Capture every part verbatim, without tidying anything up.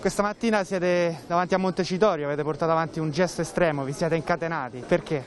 Questa mattina siete davanti a Montecitorio, avete portato avanti un gesto estremo, vi siete incatenati, perché?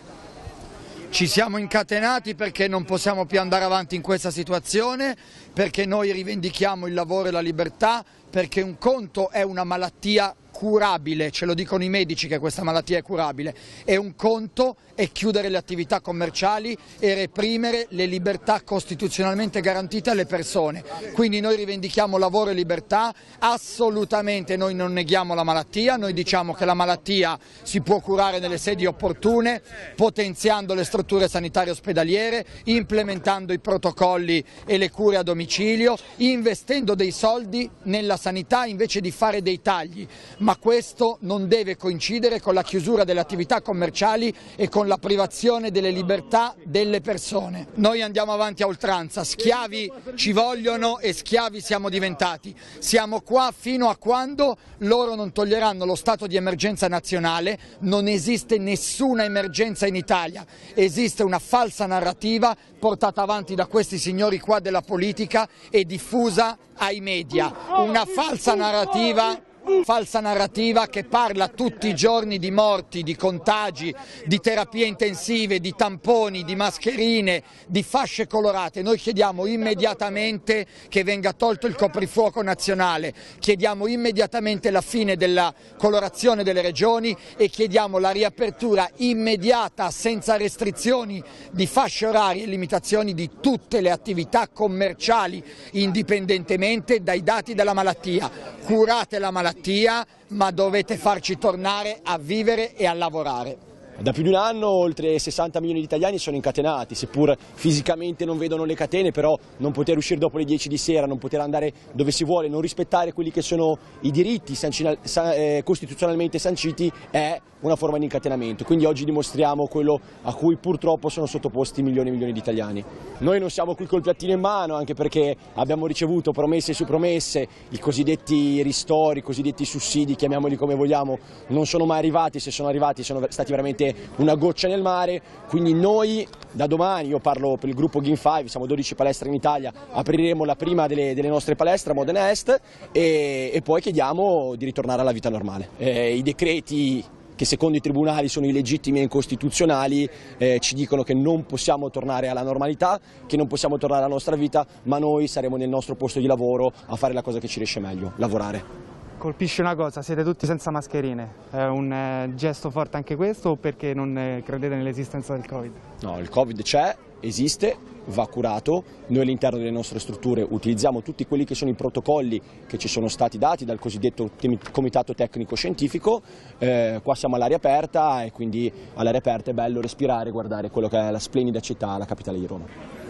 Ci siamo incatenati perché non possiamo più andare avanti in questa situazione, perché noi rivendichiamo il lavoro e la libertà, perché un conto è una malattia curabile, ce lo dicono i medici che questa malattia è curabile, e un conto è chiudere le attività commerciali e reprimere le libertà costituzionalmente garantite alle persone. Quindi noi rivendichiamo lavoro e libertà, assolutamente noi non neghiamo la malattia, noi diciamo che la malattia si può curare nelle sedi opportune, potenziando le strutture sanitarie ospedaliere, implementando i protocolli e le cure a domicilio, investendo dei soldi nella sanità invece di fare dei tagli. Ma questo non deve coincidere con la chiusura delle attività commerciali e con la privazione delle libertà delle persone. Noi andiamo avanti a oltranza, schiavi ci vogliono e schiavi siamo diventati. Siamo qua fino a quando loro non toglieranno lo stato di emergenza nazionale. Non esiste nessuna emergenza in Italia, esiste una falsa narrativa portata avanti da questi signori qua della politica e diffusa ai media, una falsa narrativa falsa narrativa che parla tutti i giorni di morti, di contagi, di terapie intensive, di tamponi, di mascherine, di fasce colorate. Noi chiediamo immediatamente che venga tolto il coprifuoco nazionale, chiediamo immediatamente la fine della colorazione delle regioni e chiediamo la riapertura immediata, senza restrizioni, di fasce orarie e limitazioni di tutte le attività commerciali, indipendentemente dai dati della malattia. Curate la malattia, ma dovete farci tornare a vivere e a lavorare. Da più di un anno oltre sessanta milioni di italiani sono incatenati, seppur fisicamente non vedono le catene, però non poter uscire dopo le dieci di sera, non poter andare dove si vuole, non rispettare quelli che sono i diritti costituzionalmente sanciti è una forma di incatenamento. Quindi oggi dimostriamo quello a cui purtroppo sono sottoposti milioni e milioni di italiani. Noi non siamo qui col piattino in mano, anche perché abbiamo ricevuto promesse su promesse, i cosiddetti ristori, i cosiddetti sussidi, chiamiamoli come vogliamo, non sono mai arrivati, se sono arrivati sono stati veramente una goccia nel mare. Quindi noi da domani, io parlo per il gruppo Gin cinque, siamo dodici palestre in Italia, apriremo la prima delle, delle nostre palestre a Modena Est e, e poi chiediamo di ritornare alla vita normale. Eh, I decreti che secondo i tribunali sono illegittimi e incostituzionali eh, ci dicono che non possiamo tornare alla normalità, che non possiamo tornare alla nostra vita, ma noi saremo nel nostro posto di lavoro a fare la cosa che ci riesce meglio, lavorare. Colpisce una cosa, siete tutti senza mascherine, è un eh, gesto forte anche questo o perché non eh, credete nell'esistenza del Covid? No, il Covid c'è, esiste, va curato, noi all'interno delle nostre strutture utilizziamo tutti quelli che sono i protocolli che ci sono stati dati dal cosiddetto comitato tecnico scientifico, eh, qua siamo all'aria aperta e quindi all'aria aperta è bello respirare e guardare quello che è la splendida città, la capitale di Roma.